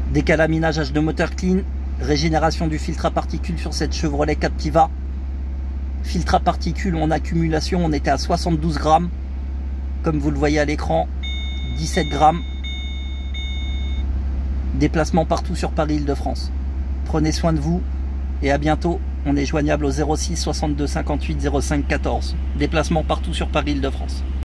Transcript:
Décalaminage de moteur clean, régénération du filtre à particules sur cette Chevrolet Captiva. Filtre à particules en accumulation, on était à 72 grammes. Comme vous le voyez à l'écran, 17 grammes. Déplacement partout sur Paris-Île-de-France. Prenez soin de vous et à bientôt. On est joignable au 06 62 58 05 14. Déplacement partout sur Paris-Île-de-France.